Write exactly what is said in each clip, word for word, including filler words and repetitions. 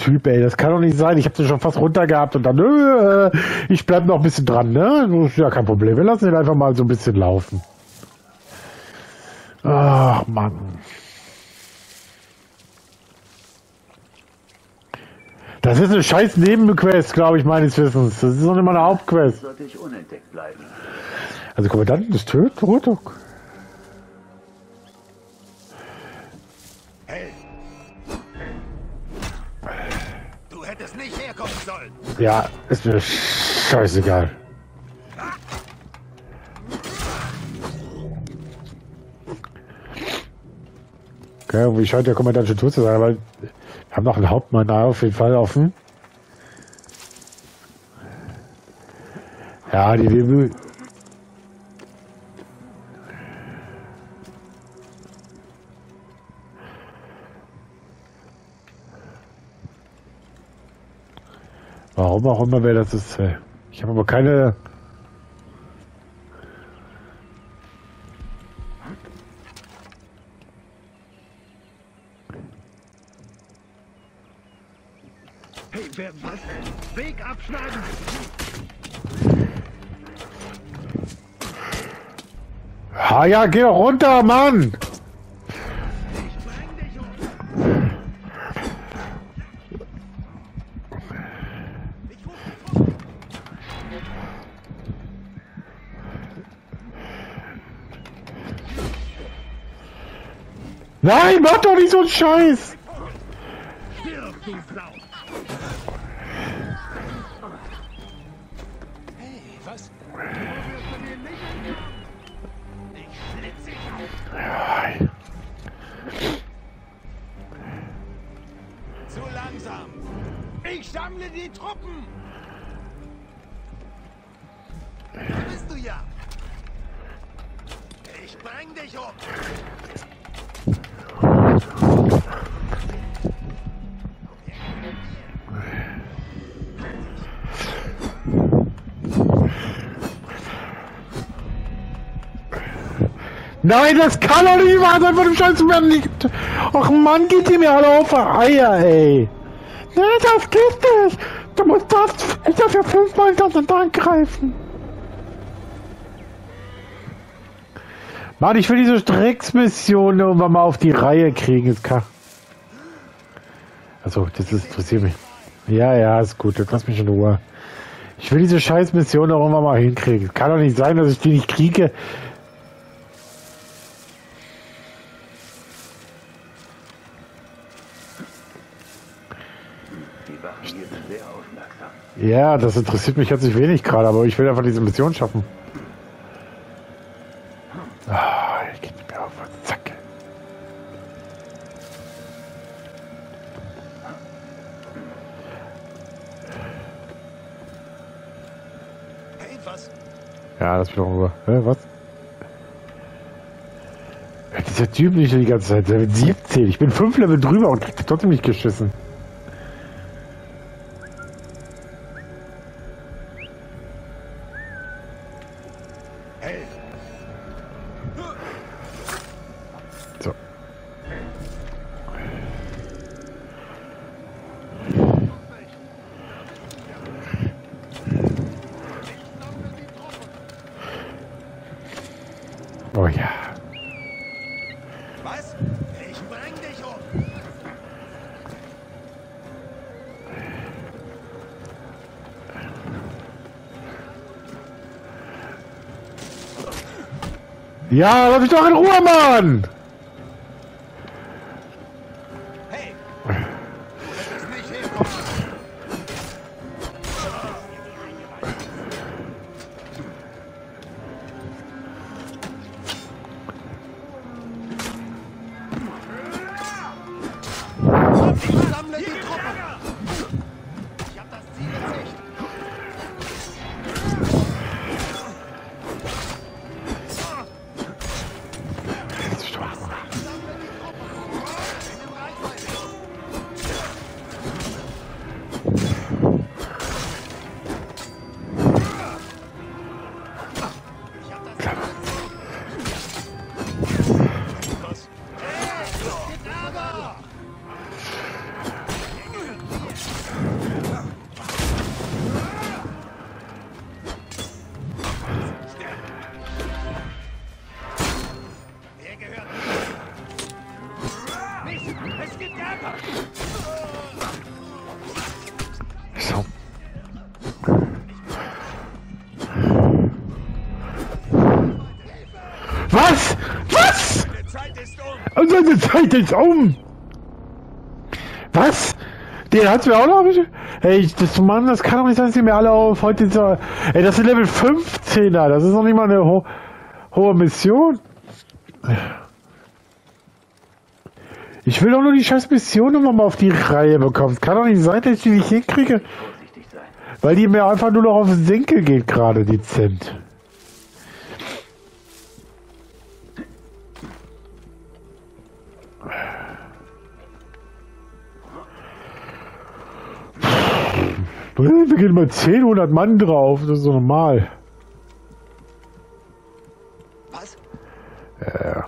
Typ, ey. Das kann doch nicht sein. Ich habe sie schon fast runter gehabt und dann, äh, ich bleib noch ein bisschen dran, ne? Das ist ja kein Problem. Wir lassen ihn einfach mal so ein bisschen laufen. Ach, Mann. Das ist eine scheiß Nebenquest, glaube ich, meines Wissens. Das ist noch nicht mal eine Hauptquest. Sollte ich unentdeckt bleiben. Also Kommandanten des Tötung. Hey. Du hättest nicht herkommen sollen. Ja, ist mir scheißegal. Okay, irgendwie scheint der Kommandant schon tot zu sein, aber wir haben noch einen Hauptmann auf jeden Fall offen. Ja, die Wirbel. Warum auch immer wer das ist. Ich habe aber keine. Hey, wer was? Weg abschneiden! Ah ja, geh doch runter, Mann! Nein, mach doch nicht so einen Scheiß! Hey, was? Zu langsam! Ich sammle die Truppen! Da bist du ja! Ich bring dich um! Nein, das kann doch nicht wahr sein, von dem Scheiß werden nicht. Ach Mann, geht die mir alle auf die Eier, ey. Nee, das geht nicht. Du musst das dafür fünfmal hintereinander angreifen. Mann, ich will diese Drecksmission irgendwann mal auf die Reihe kriegen. Ist klar. Also, das ist, interessiert mich. Ja, ja, ist gut. Jetzt lass mich in Ruhe. Ich will diese Scheiß-Mission irgendwann mal hinkriegen. Kann doch nicht sein, dass ich die nicht kriege. Ja, das interessiert mich herzlich wenig gerade, aber ich will einfach diese Mission schaffen. Ah, ich geht mir auf den Zack. Hey, was? Ja, das wird doch rüber. Hä, was? Dieser Typ nicht die ganze Zeit. Level siebzehn. Ich bin fünf Level drüber und krieg trotzdem nicht geschissen. So. Oh ja. Was? Ich bring dich um! Ja, lass mich doch in Ruhe, Mann! Hey! Du hättest nicht herkommen! Ich sammle die Truppen! Ich hab das Ziel in Sicht! Und seine Zeit ist um! Was? Den hat's mir auch noch nicht. Ey, das Mann, das kann doch nicht sein, dass die mir alle auf heute so. Ey, das ist Level fünfzehner, das ist noch nicht mal eine ho hohe Mission. Ich will doch nur die scheiß Mission nochmal mal auf die Reihe bekommen. Es kann doch nicht sein, dass ich die nicht hinkriege. Weil die mir einfach nur noch auf den Senkel geht gerade, dezent. Wir gehen mal zehnhundert Mann drauf, das ist so normal. Was? Ja.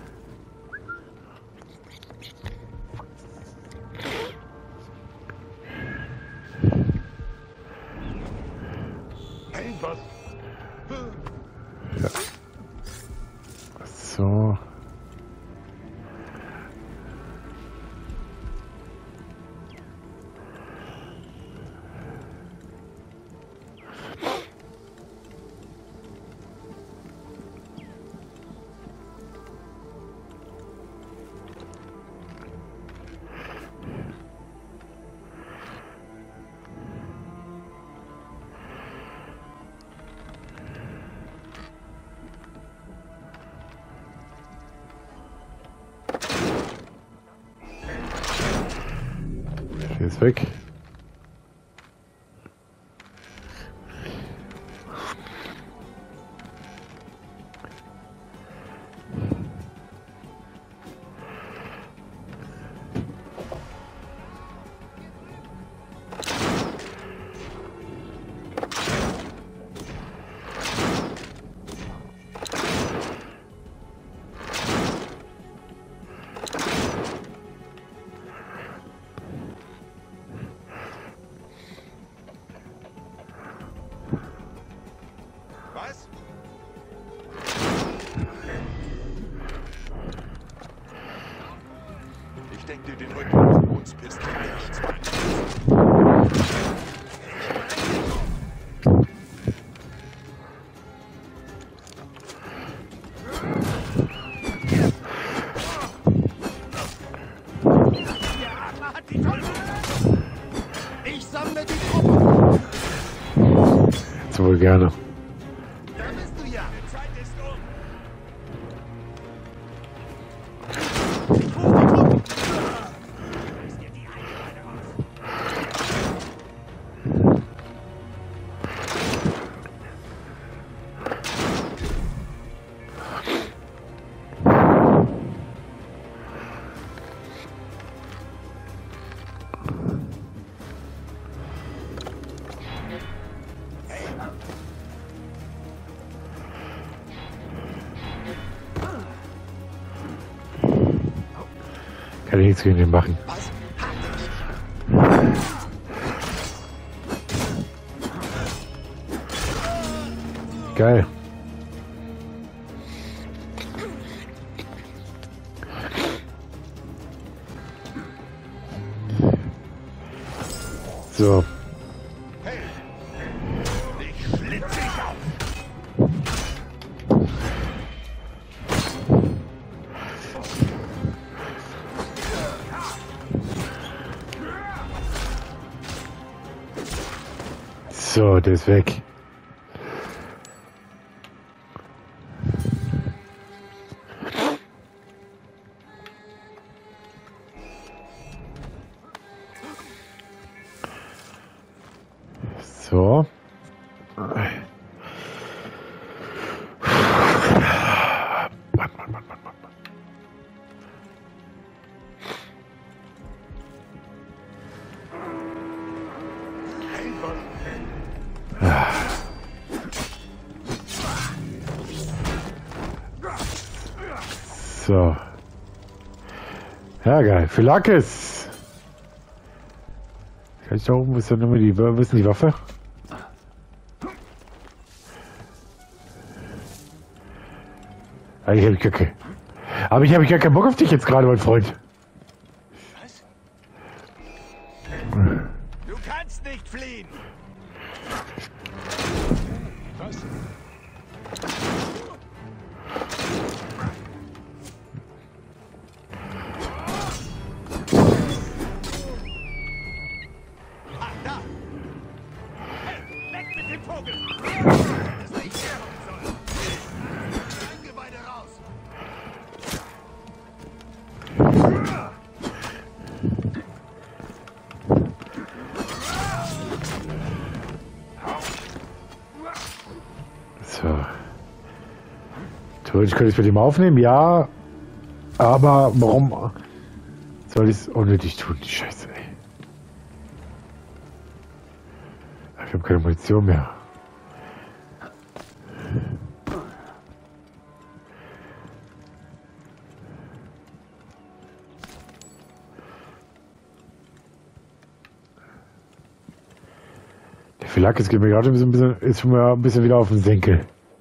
Hey, was? Ja. So. Der ist weg. Was? Ich denke dir den Rücken. Uns pisst nichts. Ich sammle die Truppe. Jetzt wohl gerne. Da bist du ja. Die Zeit ist um. Kann ich nichts gegen den machen. Was? Geil. So. Hey! Ich schlitze dich auf! So, der ist weg. So. Mann, Mann, Mann, Mann, Mann, Mann. Hey, was? So. Ja, geil. Phylakis. Kann ich da oben, ist dann immer die, wo ist denn die Waffe? Eigentlich habe ich gar keine. Aber ich habe gar keinen Bock auf dich jetzt gerade, mein Freund. Was? Du kannst nicht fliehen! Was? Theoretisch könnte ich es mit ihm aufnehmen, ja. Aber warum soll ich es unnötig tun? Die Scheiße, ey. Ich habe keine Munition mehr. Der Phylakis geht mir gerade ein bisschen, ist schon mal ein bisschen wieder auf den Senkel.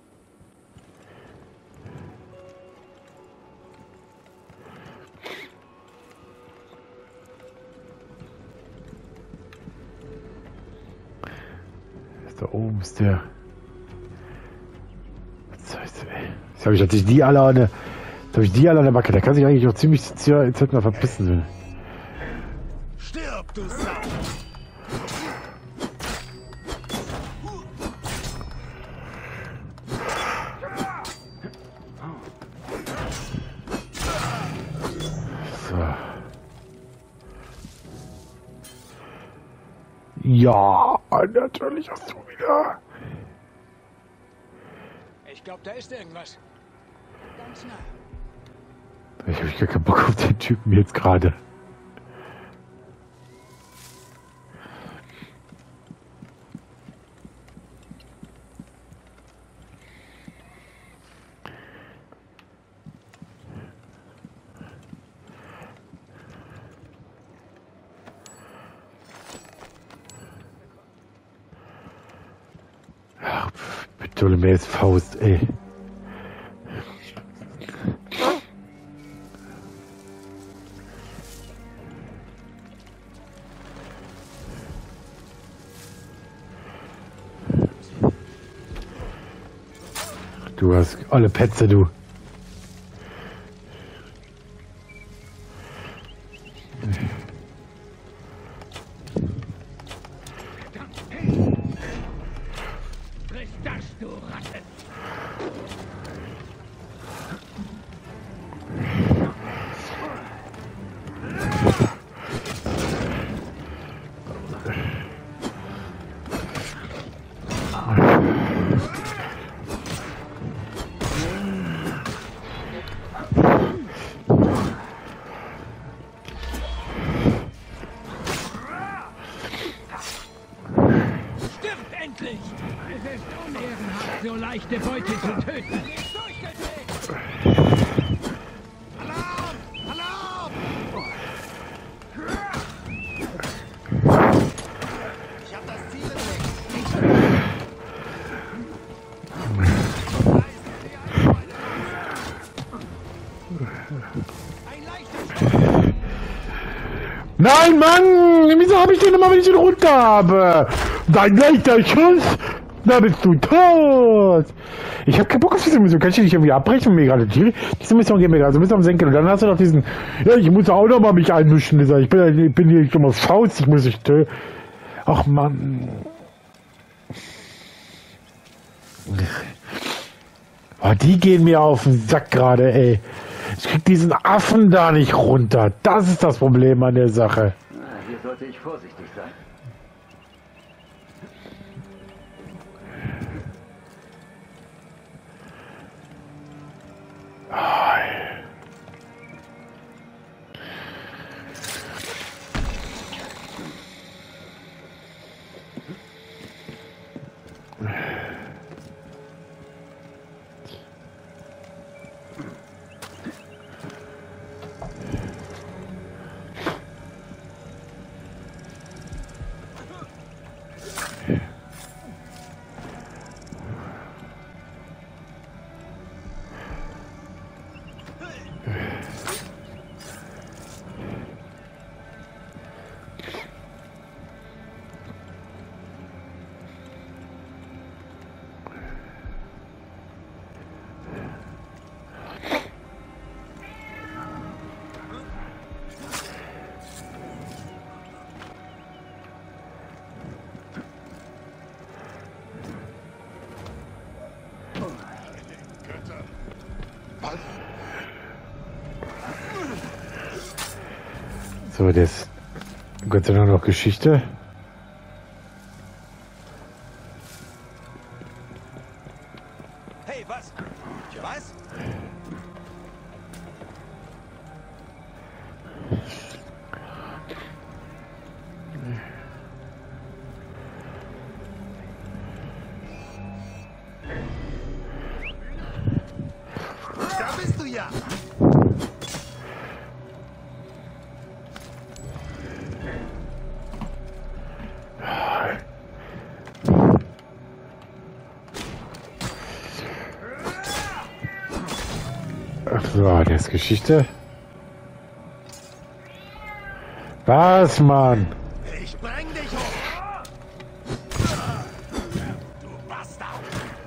Da oben ist der. Was heißt, ey? Jetzt habe ich natürlich die alle an der. Jetzt habe ich die alle an der Backe. Da kann sich eigentlich auch ziemlich Zeit mal verpissen. Will. Stirb, du Sau! So. Ja, natürlich hast du wieder. Ich glaube, da ist irgendwas. Ganz nah. Ich habe gar keinen Bock auf den Typen jetzt gerade. Ptolemäus Faust, ey. Du hast alle Petze, du. Es ist unehrenhaft, so leichte Beute zu töten. Alarm! Alarm! Ich hab das Ziel entdeckt. Ein leichtes. Nein, Mann! Wieso habe ich den immer, wenn ich den runter habe? Dein leichter Schuss! Da bist du tot! Ich habe keinen Bock auf diese Mission. Kann ich die nicht irgendwie abbrechen? Mir gerade die, diese Mission geht mir gerade so ein bisschen am Senkel. Und dann hast du noch diesen... Ja, ich muss auch noch mal mich einmischen. Ich bin, ich bin hier schon mal Faust. Ich muss dich töten. Ach, Mann. Oh, die gehen mir auf den Sack gerade, ey. Ich krieg diesen Affen da nicht runter. Das ist das Problem an der Sache. Hier sollte ich vorsichtig sein. So, das Gott sei Dank noch Geschichte. Hey, was? das. Was? Da bist du ja. Ach so, das ist Geschichte. Was, Mann? Ich spreng dich hoch. Du Bastard.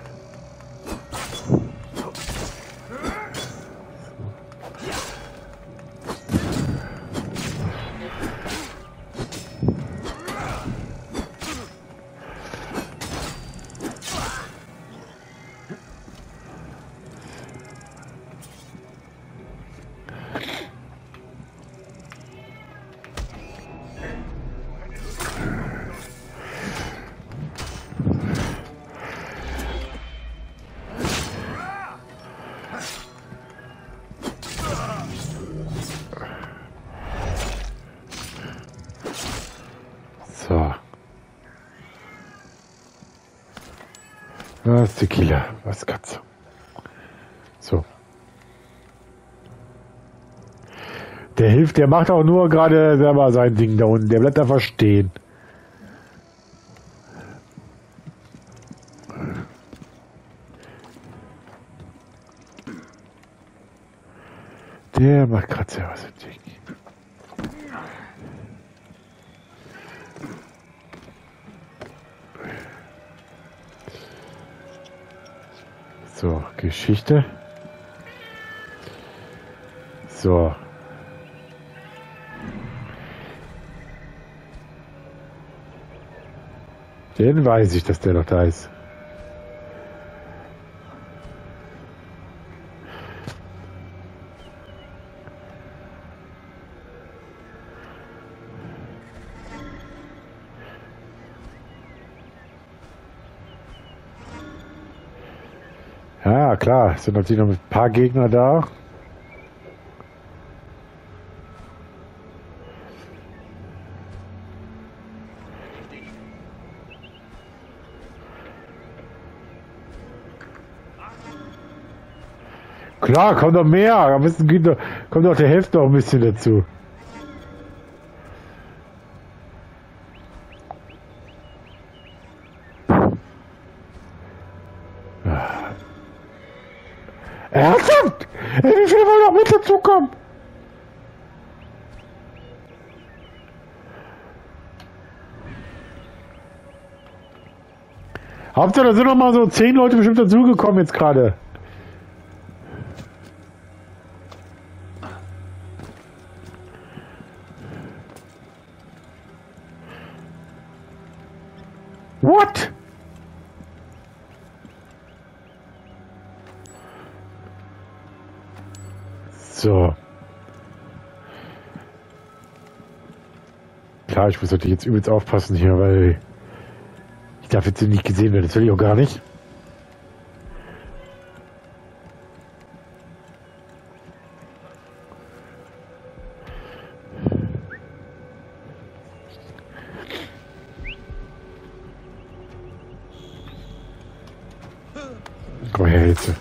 So. Was ist Tequila? Was Katze? So. Der hilft, der macht auch nur gerade selber sein Ding da unten. Der bleibt einfach stehen. Der macht gerade selber sein Ding. So, Geschichte. So. Den weiß ich, dass der noch da ist. Ja, klar, es sind natürlich noch ein paar Gegner da. Klar, kommt noch mehr. Am besten kommt noch der Hälfte noch ein bisschen dazu. Ernsthaft? Ey, wie viele wollen noch mit dazukommen? Hauptsache, da sind noch mal so zehn Leute bestimmt dazugekommen jetzt gerade. What? So. Klar, ich muss natürlich jetzt übelst aufpassen hier, weil ich darf jetzt hier nicht gesehen werden. Das will ich auch gar nicht. Komm her jetzt.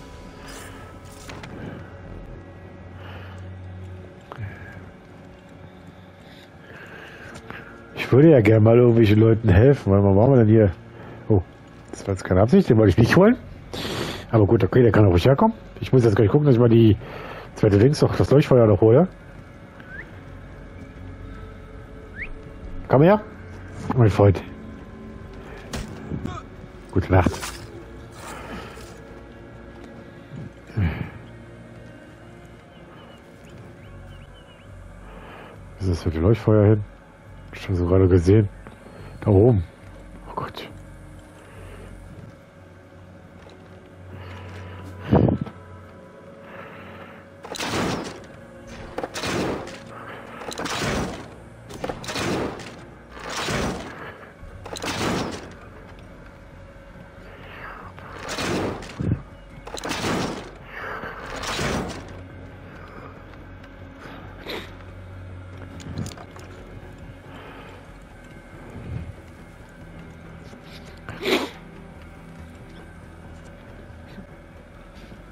Ich würde ja gerne mal irgendwelchen Leuten helfen, weil was machen wir denn hier? Oh, das war jetzt keine Absicht, den wollte ich nicht holen. Aber gut, okay, der kann auch ruhig herkommen. Ich muss jetzt gleich gucken, dass ich mal die zweite links noch das Leuchtfeuer noch hole. Komm her, mein Freund. Gute Nacht. Was ist das für die Leuchtfeuer hin? Schon so gerade gesehen. Da oben. Oh Gott.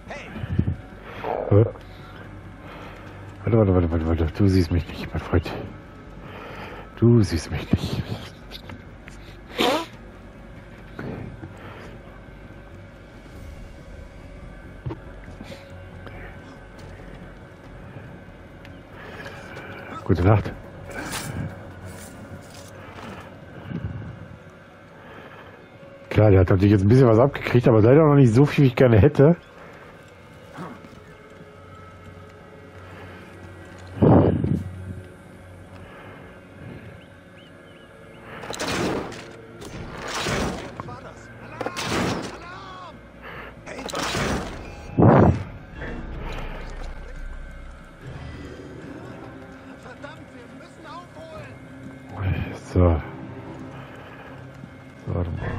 Äh. Warte, warte, warte, warte, warte. Du siehst mich nicht, mein Freund. Du siehst mich nicht. Gute Nacht. Klar, der hat natürlich jetzt ein bisschen was abgekriegt, aber leider noch nicht so viel, wie ich gerne hätte. So. So, warte mal.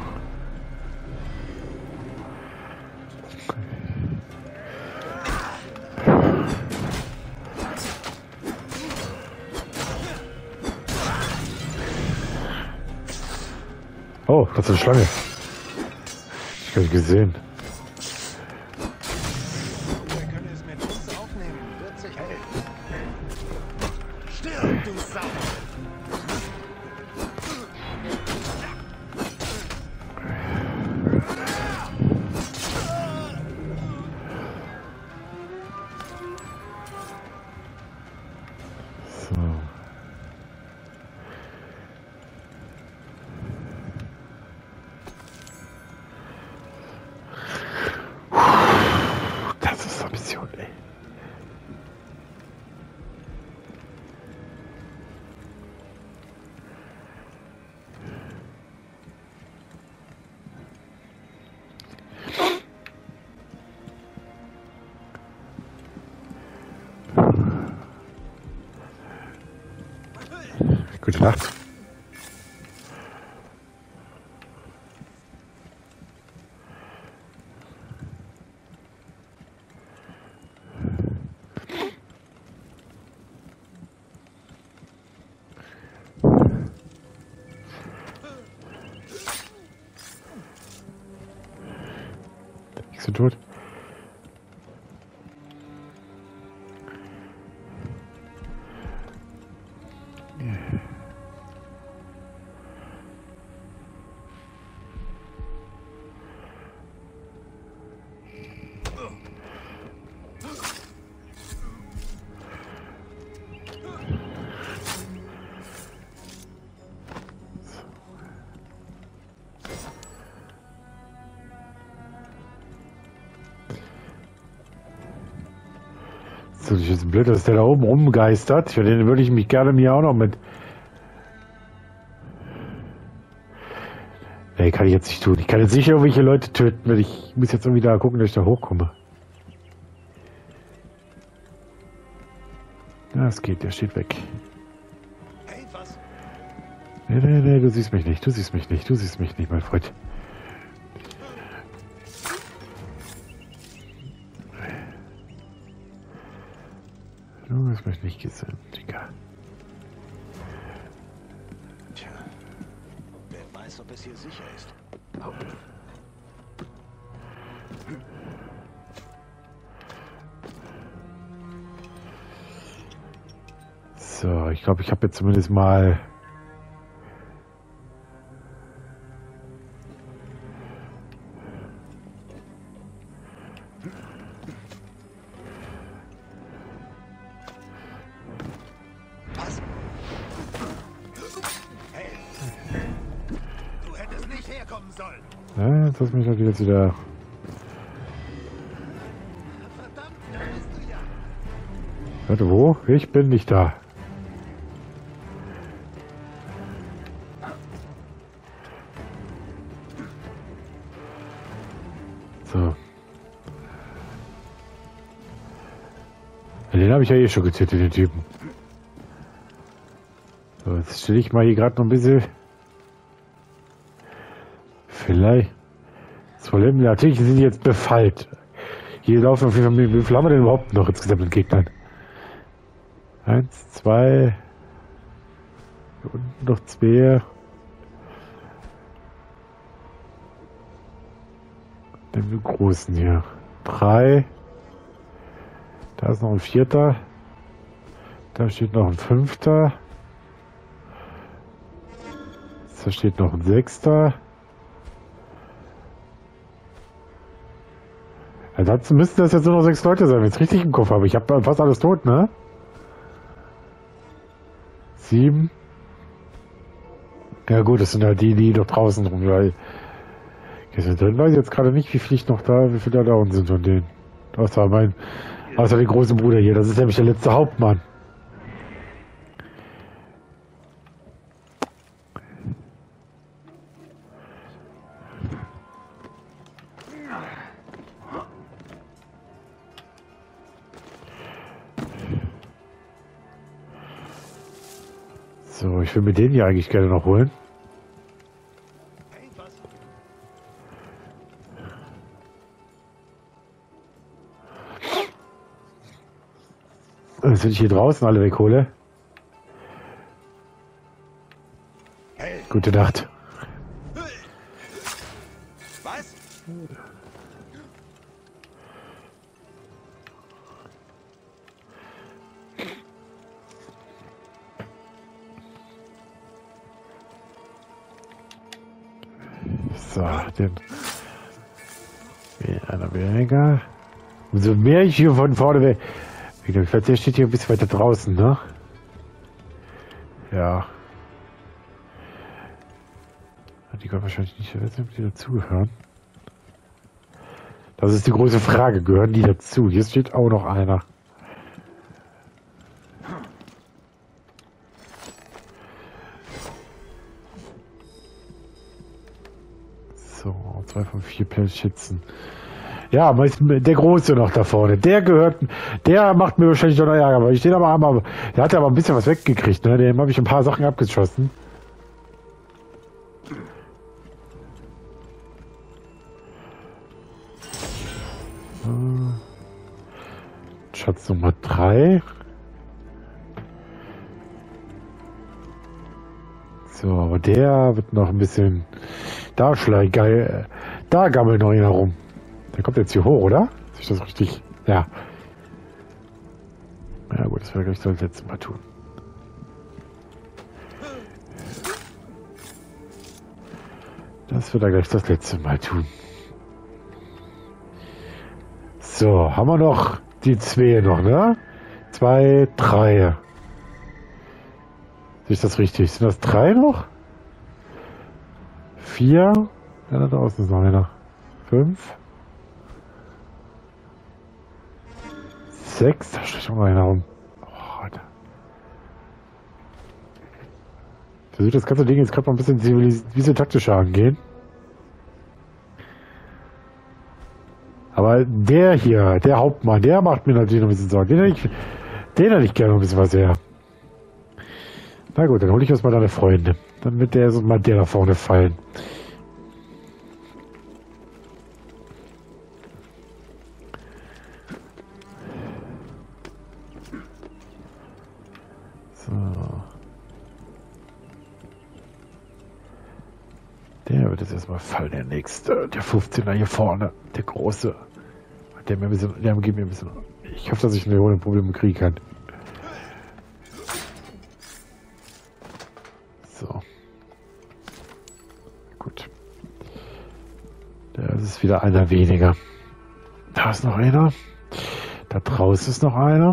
Oh, das ist eine Schlange. Ich habe nicht gesehen. Wir können es mit uns aufnehmen. Wird sich helfen. Stirb, du Sau! So. Das ist eine Mission, ey. Gute Nacht. Bist du tot? So, das ist jetzt blöd, dass der da oben rumgeistert. Für den würde ich mich gerne mir auch noch mit. Nee, kann ich jetzt nicht tun. Ich kann jetzt nicht irgendwelche Leute töten, wenn ich muss jetzt irgendwie da gucken, dass ich da hochkomme. Ja, es geht, der steht weg. Hey, was? Nee, nee, nee, du siehst mich nicht, du siehst mich nicht, du siehst mich nicht, mein Freund. Du hast mich nicht gesehen, Digga. Tja, wer weiß, ob es hier sicher ist. Oh. So, ich glaube, ich habe jetzt zumindest mal Was? Hey! Du hättest nicht herkommen sollen! ja, jetzt hast du mich natürlich jetzt wieder. Verdammt, da bist du ja! Warte, wo? Ich bin nicht da. So. Den habe ich ja eh schon getötet, den Typen. So, jetzt stelle ich mal hier gerade noch ein bisschen. Vielleicht. Das Problem, natürlich sind die jetzt befallt. Hier laufen auf jeden Fall, wie viel haben wir denn überhaupt noch insgesamt mit Gegnern? Eins, zwei. Hier unten noch zwei. Den großen hier. Drei. Da ist noch ein vierter. Da steht noch ein fünfter. Da steht noch ein sechster. Ansonsten müssten das jetzt nur noch sechs Leute sein, wenn ich es richtig im Kopf habe. Ich habe fast alles tot, ne? Sieben. Ja gut, das sind halt die, die noch draußen rum, weil drin weiß ich jetzt gerade nicht, wie viele noch da, wie viele da unten sind von denen. Außer mein, außer den großen Bruder hier, das ist nämlich der letzte Hauptmann. So, ich will mir den hier eigentlich gerne noch holen. Jetzt, wenn ich hier draußen alle weghole. Gute Nacht. Was? So, den. Einer weniger. Umso mehr ich hier von vorne weg. Der steht hier ein bisschen weiter draußen, ne? Ja. Die können wahrscheinlich nicht, ob die dazugehören. Das ist die große Frage. Gehören die dazu? Hier steht auch noch einer. So, zwei von vier Pelzschützen. Ja, der Große noch da vorne. Der gehört, der macht mir wahrscheinlich noch Ärger, weil ich den aber einmal, der hat ja aber ein bisschen was weggekriegt, ne? Dem habe ich ein paar Sachen abgeschossen. Schatz Nummer drei. So, aber der wird noch ein bisschen, da schleicht geil, da gammelt noch einer rum. Der kommt jetzt hier hoch, oder? Ist das richtig? Ja. Ja gut, das werde ich gleich das letzte Mal tun. Das wird er gleich das letzte Mal tun. So, haben wir noch die zwei noch, ne? Zwei, drei. Ist das richtig? Sind das drei noch? Vier? Ja, da draußen ist noch einer. Fünf? Sechs, da steht schon mal einer rum. Oh, Alter. Ich versuche das ganze Ding jetzt gerade mal ein bisschen, ein bisschen taktischer angehen. Aber der hier, der Hauptmann, der macht mir natürlich noch ein bisschen Sorgen. Den hätte ich, den hätte ich gerne noch ein bisschen was her. Na gut, dann hole ich erstmal deine Freunde. Dann wird der so mal der da vorne fallen. So. Der wird jetzt erstmal fallen, der nächste. Der fünfzehner hier vorne. Der große. Der mir ein bisschen, der gibt mir ein bisschen. Ich hoffe, dass ich eine ohne Probleme kriegen kann. So. Gut. Da ist wieder einer weniger. Da ist noch einer. Da draußen ist noch einer.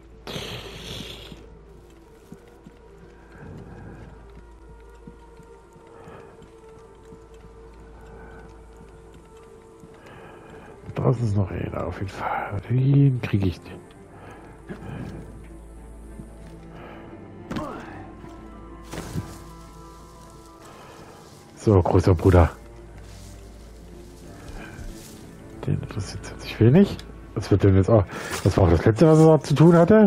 Draußen ist noch einer, auf jeden Fall. Den kriege ich nicht. So, großer Bruder. Den interessiert sich wenig. Was wird denn jetzt auch? Das war auch das letzte, was er zu tun hatte.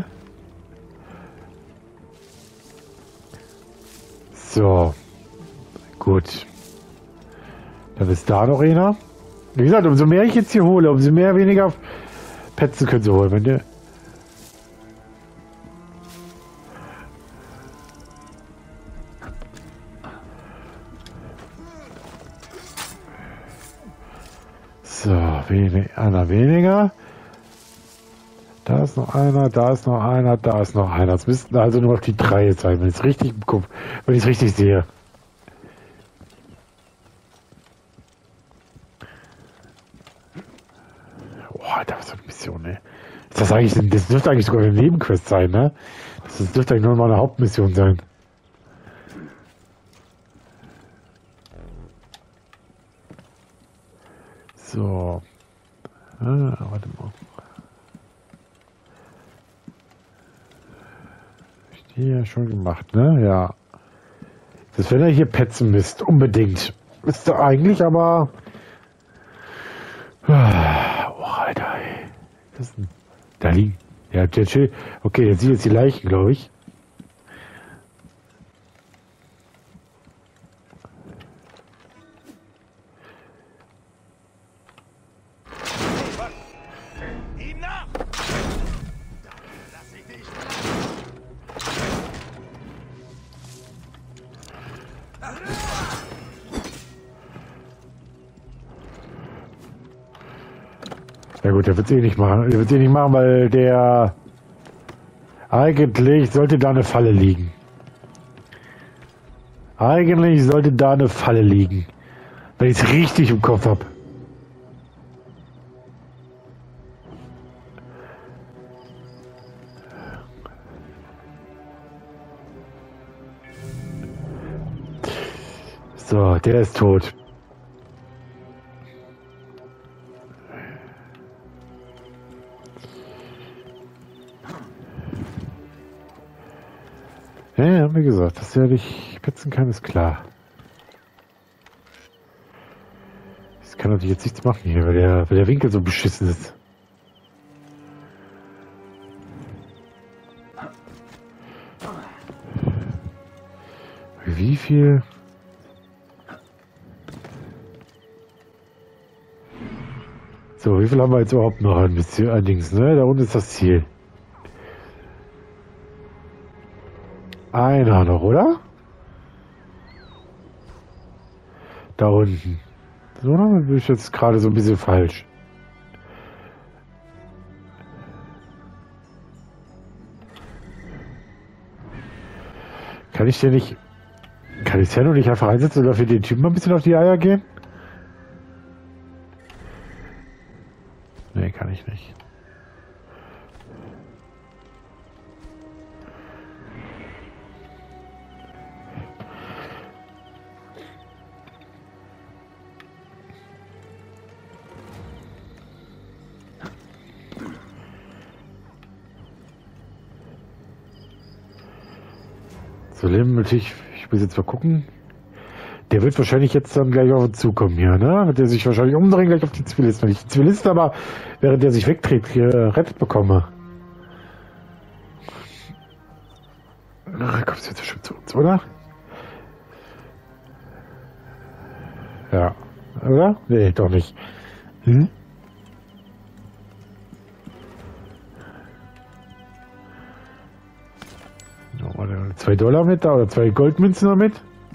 So. Gut. Dann ist da noch einer. Wie gesagt, umso mehr ich jetzt hier hole, umso mehr weniger Petzen können sie holen. Wenn der so, wenig, einer weniger. Da ist noch einer, da ist noch einer, da ist noch einer. Es müssten also nur auf die drei sein, wenn ich es richtig im Kopf, wenn ich es richtig sehe. Boah, Alter, was für eine Mission, ey. Ist das eigentlich, das dürfte eigentlich sogar eine Nebenquest sein, ne? Das dürfte eigentlich nur mal eine Hauptmission sein. So. Ah, warte mal. Die ja schon gemacht, ne? Ja. Das wenn er hier petzen müsst, unbedingt. Müsste eigentlich, aber. Oh, Alter, ey. Das ist ein... Da liegen. Ja, der chill. Okay, jetzt sieht jetzt die Leichen, glaube ich. Ihm nach! Lass ich dich. Ja gut, der wird es eh nicht machen. Der wird es eh nicht machen, weil der eigentlich sollte da eine Falle liegen. Eigentlich sollte da eine Falle liegen. Wenn ich es richtig im Kopf habe. So, der ist tot. Ja, wie gesagt, dass er dich petzen kann, ist klar. Das kann natürlich jetzt nichts machen hier, weil der, weil der Winkel so beschissen ist. Wie viel? So, wie viel haben wir jetzt überhaupt noch ein bisschen allerdings, ne? Da unten ist das Ziel. Einer noch, oder? Da unten. So, dann bin ich jetzt gerade so ein bisschen falsch. Kann ich den nicht... Kann ich Zerno nicht einfach einsetzen oder für den Typen mal ein bisschen auf die Eier gehen? Nee, kann ich nicht. So, Leben natürlich, ich muss jetzt mal gucken. Der wird wahrscheinlich jetzt dann gleich auf uns zukommen hier, ne? Wird der sich wahrscheinlich umdrehen gleich auf die Zivilisten. Wenn ich die Zivilisten aber, während der sich wegdreht, hier rettet bekomme. Ach, kommst du jetzt bestimmt zu uns, oder? Ja. Oder? Nee, doch nicht. Hm? Zwei Dollar mit da oder zwei Goldmünzen noch mit?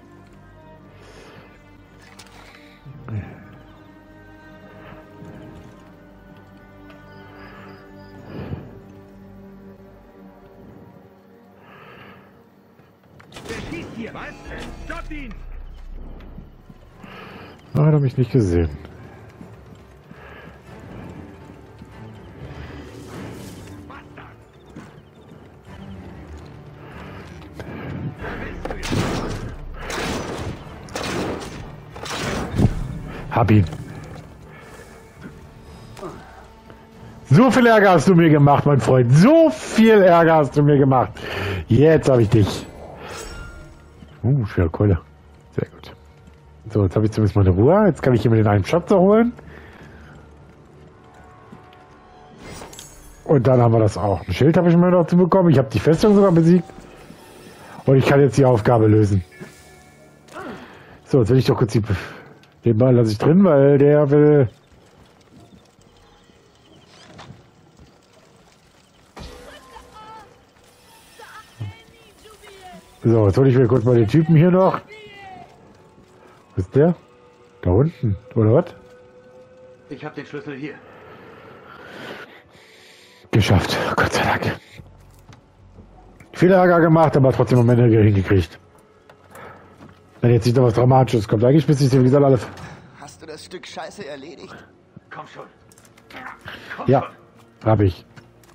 Wer schießt hier? Was? Stopp ihn! Ah, hat er mich nicht gesehen. Hab ihn. So viel Ärger hast du mir gemacht, mein Freund. So viel Ärger hast du mir gemacht. Jetzt habe ich dich. Uh, schwere Keule. Sehr gut. So, jetzt habe ich zumindest meine Ruhe. Jetzt kann ich hier mit den einen Schatz holen. Und dann haben wir das auch. Ein Schild habe ich mir noch zu bekommen. Ich habe die Festung sogar besiegt. Und ich kann jetzt die Aufgabe lösen. So, jetzt will ich doch kurz die... Den Ball lasse ich drin, weil der will... So, jetzt hole ich mir kurz mal den Typen hier noch. Wo ist der? Da unten, oder was? Ich habe den Schlüssel hier. geschafft. Gott sei Dank. Viel Ärger gemacht, aber trotzdem am Ende hingekriegt. Wenn jetzt nicht noch was Dramatisches kommt. Eigentlich müsste ich, wie gesagt, alle... Hast du das Stück Scheiße erledigt? Komm schon. Komm Ja, schon. habe ich.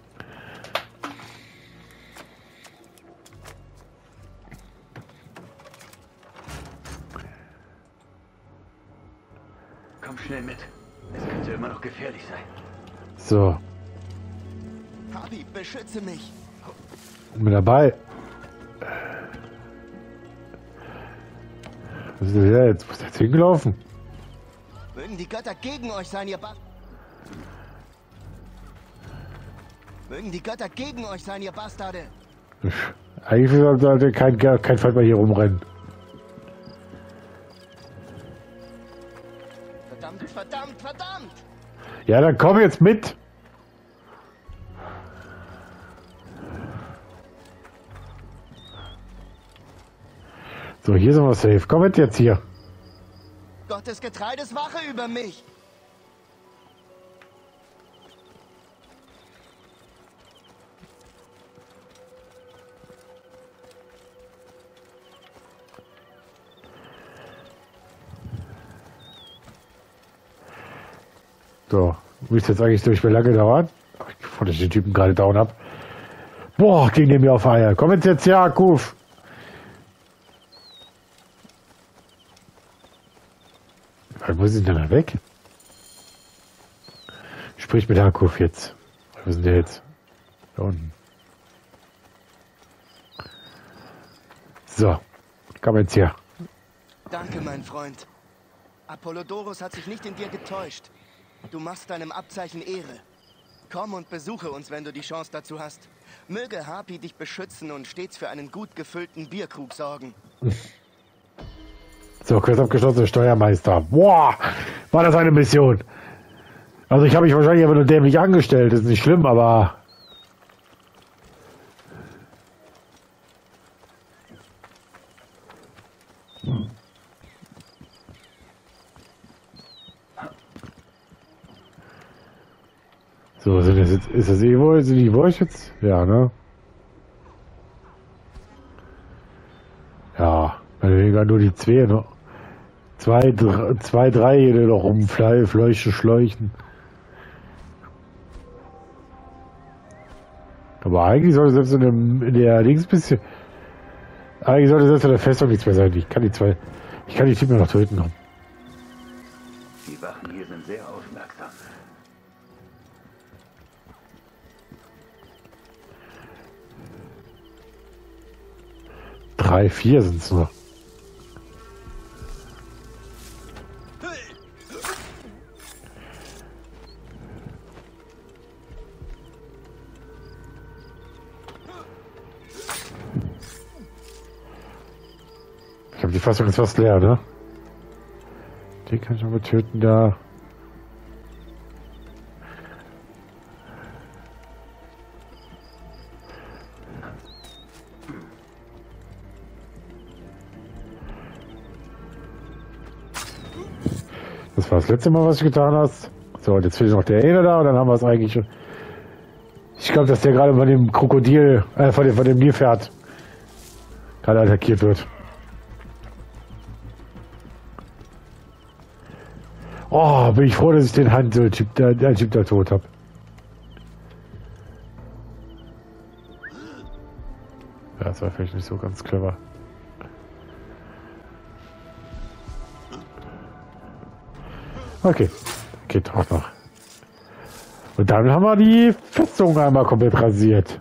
Komm schnell mit. Es könnte immer noch gefährlich sein. So, Harvey, beschütze mich. bin dabei. Was ist denn der jetzt? Wo ist der jetzt hingelaufen? Mögen die Götter gegen euch sein, ihr Bast... Mögen die Götter gegen euch sein, ihr Bastarde. Eigentlich sollte kein, kein Fall mehr hier rumrennen. Verdammt, verdammt, verdammt! Ja, dann komm jetzt mit. So, hier sind wir safe. Komm mit jetzt hier. Gottes Getreides Wache über mich! So, müsste jetzt eigentlich durch wie lange dauern. Bevor ich den Typen gerade down hab. Boah, ging der mir auf Eier. Komm jetzt jetzt, ja, Kuf. Wo sind denn da weg? Sprich mit Hakuf jetzt. Wo sind der jetzt? Da unten. So, komm jetzt hier. Danke, mein Freund. Apollodorus hat sich nicht in dir getäuscht. Du machst deinem Abzeichen Ehre. Komm und besuche uns, wenn du die Chance dazu hast. Möge Harpy dich beschützen und stets für einen gut gefüllten Bierkrug sorgen. So, kurz abgeschlossen, Steuermeister. Boah, war das eine Mission. Also ich habe mich wahrscheinlich aber nur dämlich angestellt. Das ist nicht schlimm, aber... So, sind das jetzt, ist das eh wohl, sind die wohl jetzt? Ja, ne? Ja, weniger nur die zwei, ne? Zwei, drei, zwei, drei hier noch rumfleuchen, schläuchen. Aber eigentlich sollte selbst in, dem, in der links bisschen, eigentlich sollte selbst in der Festung nichts mehr sein. Ich kann die zwei, ich kann die Typen noch töten kommen. Die Wachen hier sind sehr aufmerksam. Drei, vier sind es nur. Ich habe die Fassung jetzt fast leer, ne? Den kann ich aber töten, da. Das war das letzte Mal, was du getan hast. So, und jetzt fehlt noch der eine da und dann haben wir es eigentlich schon. Ich glaube, dass der gerade von dem Krokodil, äh, von dem, von dem Nilpferd gerade attackiert wird. Oh, bin ich froh, dass ich den Hand-Typ, der, der Typ da tot habe. Ja, das war vielleicht nicht so ganz clever. Okay, geht auch noch. Und dann haben wir die Festung einmal komplett rasiert.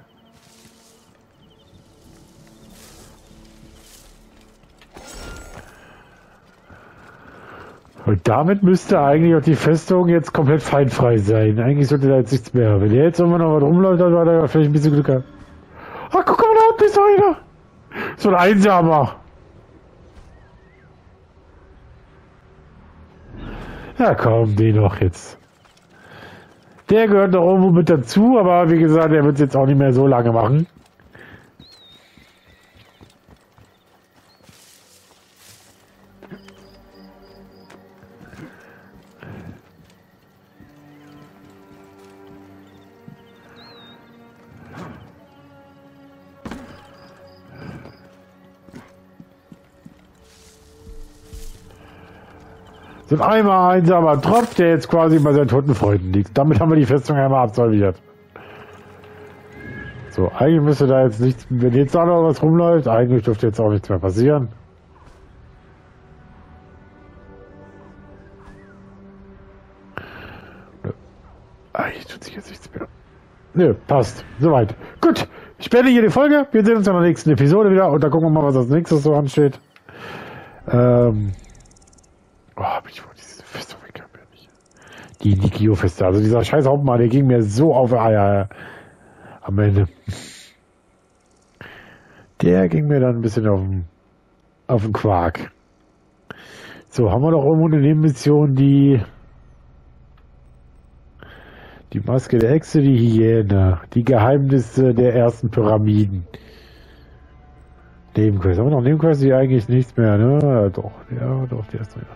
Und damit müsste eigentlich auch die Festung jetzt komplett feindfrei sein. Eigentlich sollte da jetzt nichts mehr. Wenn der jetzt immer noch was rumläuft, dann war da vielleicht ein bisschen Glück gehabt. Ah, guck mal, da unten ist einer. So ein Einsamer. Ja, komm, den noch jetzt. Der gehört noch irgendwo mit dazu, aber wie gesagt, der wird es jetzt auch nicht mehr so lange machen. So ein einmal einsamer Tropf, der jetzt quasi bei seinen toten Freunden liegt. Damit haben wir die Festung einmal absolviert. So, eigentlich müsste da jetzt nichts, wenn jetzt da noch was rumläuft, eigentlich dürfte jetzt auch nichts mehr passieren. Eigentlich tut sich jetzt nichts mehr. Nö, passt. Soweit. Gut, ich beende hier die Folge. Wir sehen uns in der nächsten Episode wieder und dann gucken wir mal, was als nächstes so ansteht. Ähm. Oh, hab ich wohl diese Festung weg, nicht. Die Nikio-Feste. Also dieser scheiß Hauptmann, der ging mir so auf die Eier am Ende. Der ging mir dann ein bisschen auf den, auf den Quark. So, haben wir doch irgendwo eine Nebenmission, die die Maske der Echse, die Hyäne, die Geheimnisse der ersten Pyramiden. Nebenquest. Haben wir noch Nebenquest? Die eigentlich nichts mehr, ne? Ja, doch, ja, doch, der ist drin.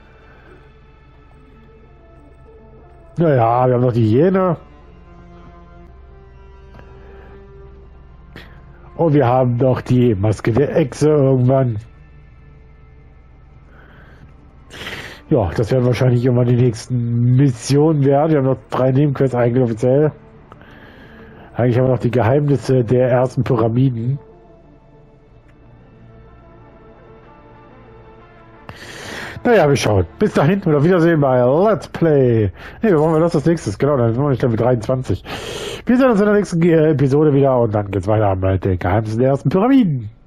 Naja, wir haben noch die Hyäne. Und wir haben noch die Maske der Echse irgendwann. Ja, das werden wahrscheinlich immer die nächsten Missionen werden. Wir haben noch drei Nebenquests eigentlich offiziell. Eigentlich haben wir noch die Geheimnisse der ersten Pyramiden. Naja, wir schauen. Bis dahin und auf Wiedersehen bei Let's Play. Ne, wir wollen das als nächstes. Genau, dann sind wir nicht Level dreiundzwanzig. Wir sehen uns in der nächsten Episode wieder und dann geht's weiter mit den Geheimnissen der ersten Pyramiden.